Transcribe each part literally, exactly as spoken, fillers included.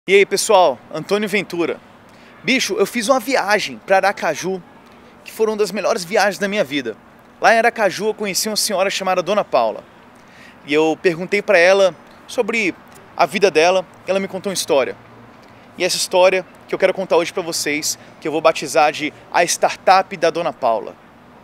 E aí pessoal, Antônio Ventura. Bicho, eu fiz uma viagem para Aracaju, que foram uma das melhores viagens da minha vida. Lá em Aracaju eu conheci uma senhora chamada Dona Paula. E eu perguntei para ela sobre a vida dela, e ela me contou uma história. E essa história que eu quero contar hoje para vocês, que eu vou batizar de A Startup da Dona Paula.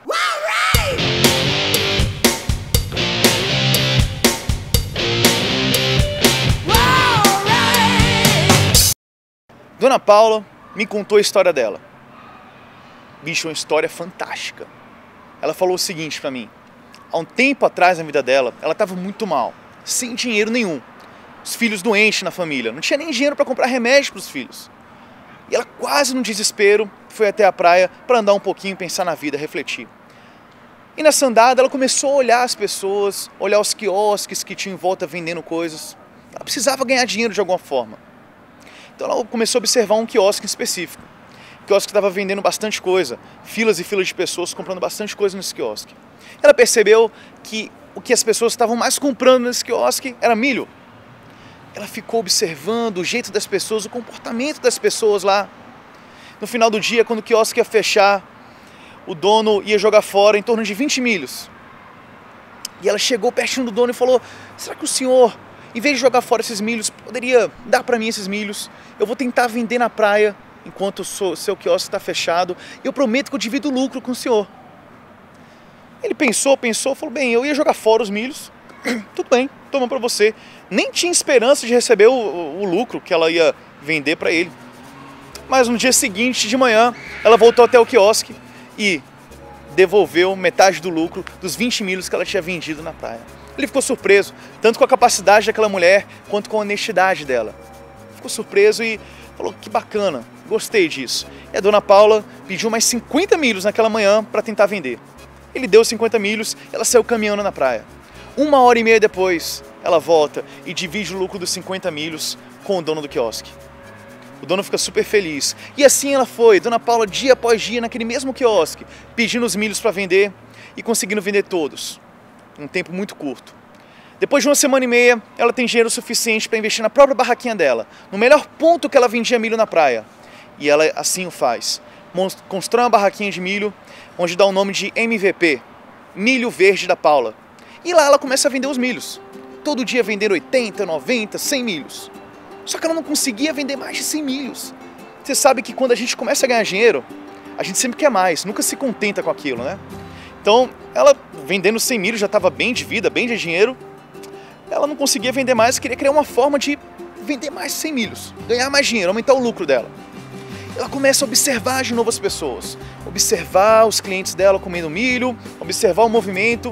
Dona Paula me contou a história dela. Bicho, uma história fantástica. Ela falou o seguinte pra mim. Há um tempo atrás na vida dela, ela estava muito mal, sem dinheiro nenhum. Os filhos doentes na família, não tinha nem dinheiro para comprar remédio para os filhos. E ela quase no desespero foi até a praia para andar um pouquinho, pensar na vida, refletir. E nessa andada ela começou a olhar as pessoas, olhar os quiosques que tinham em volta vendendo coisas. Ela precisava ganhar dinheiro de alguma forma. Então ela começou a observar um quiosque em específico. O quiosque estava vendendo bastante coisa, filas e filas de pessoas comprando bastante coisa nesse quiosque. Ela percebeu que o que as pessoas estavam mais comprando nesse quiosque era milho. Ela ficou observando o jeito das pessoas, o comportamento das pessoas lá. No final do dia, quando o quiosque ia fechar, o dono ia jogar fora em torno de vinte milhos. E ela chegou pertinho do dono e falou: será que o senhor, em vez de jogar fora esses milhos, poderia dar para mim esses milhos? Eu vou tentar vender na praia enquanto o seu quiosque está fechado e eu prometo que eu divido o lucro com o senhor. Ele pensou, pensou, falou: bem, eu ia jogar fora os milhos, tudo bem, toma para você. Nem tinha esperança de receber o, o, o lucro que ela ia vender para ele. Mas no dia seguinte, de manhã, ela voltou até o quiosque e devolveu metade do lucro dos vinte milhos que ela tinha vendido na praia. Ele ficou surpreso, tanto com a capacidade daquela mulher, quanto com a honestidade dela. Ficou surpreso e falou: que bacana, gostei disso. E a Dona Paula pediu mais cinquenta milhos naquela manhã para tentar vender. Ele deu cinquenta milhos, ela saiu caminhando na praia. Uma hora e meia depois, ela volta e divide o lucro dos cinquenta milhos com o dono do quiosque. O dono fica super feliz. E assim ela foi, Dona Paula, dia após dia, naquele mesmo quiosque, pedindo os milhos para vender e conseguindo vender todos, em um tempo muito curto. Depois de uma semana e meia, ela tem dinheiro suficiente para investir na própria barraquinha dela, no melhor ponto que ela vendia milho na praia. E ela assim o faz. Constrói uma barraquinha de milho, onde dá o nome de M V P, Milho Verde da Paula. E lá ela começa a vender os milhos. Todo dia vendendo oitenta, noventa, cem milhos. Só que ela não conseguia vender mais de cem milhos. Você sabe que quando a gente começa a ganhar dinheiro, a gente sempre quer mais, nunca se contenta com aquilo, né? Então, ela vendendo cem milhos já estava bem de vida, bem de dinheiro. Ela não conseguia vender mais, queria criar uma forma de vender mais cem milhos, ganhar mais dinheiro, aumentar o lucro dela. Ela começa a observar de novo as pessoas, observar os clientes dela comendo milho, observar o movimento.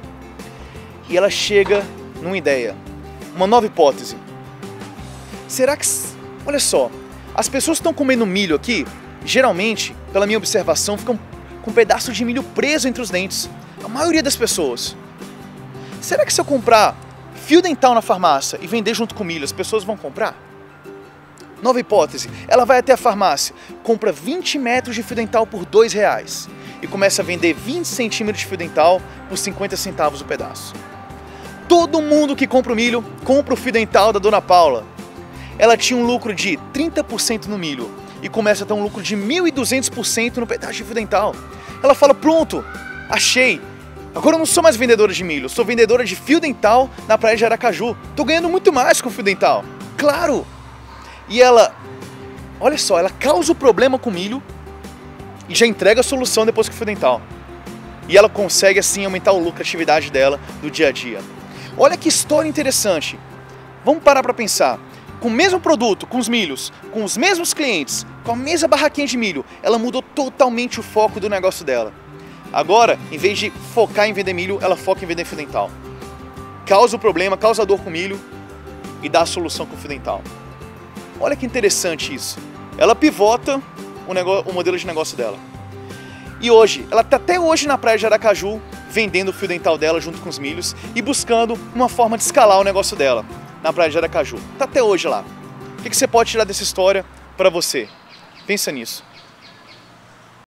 E ela chega numa ideia, uma nova hipótese. Será que, olha só, as pessoas que estão comendo milho aqui, geralmente, pela minha observação, ficam com um pedaço de milho preso entre os dentes. A maioria das pessoas. Será que se eu comprar fio dental na farmácia e vender junto com milho, as pessoas vão comprar? Nova hipótese, ela vai até a farmácia, compra vinte metros de fio dental por dois reais e começa a vender vinte centímetros de fio dental por cinquenta centavos o pedaço. Todo mundo que compra o milho, compra o fio dental da Dona Paula. Ela tinha um lucro de trinta por cento no milho e começa a ter um lucro de mil e duzentos por cento no pedaço de fio dental. Ela fala: pronto, achei. Agora eu não sou mais vendedora de milho, sou vendedora de fio dental na praia de Aracaju. Tô ganhando muito mais com fio dental. Claro! E ela, olha só, ela causa o problema com o milho e já entrega a solução depois com o fio dental. E ela consegue assim aumentar o lucro, a atividade dela do dia a dia. Olha que história interessante. Vamos parar para pensar. Com o mesmo produto, com os milhos, com os mesmos clientes, com a mesma barraquinha de milho, ela mudou totalmente o foco do negócio dela. Agora, em vez de focar em vender milho, ela foca em vender fio dental. Causa o problema, causa a dor com milho e dá a solução com o fio dental. Olha que interessante isso. Ela pivota o, negócio, o modelo de negócio dela. E hoje, ela está até hoje na praia de Aracaju, vendendo o fio dental dela junto com os milhos e buscando uma forma de escalar o negócio dela na praia de Aracaju. Está até hoje lá. O que você pode tirar dessa história para você? Pensa nisso.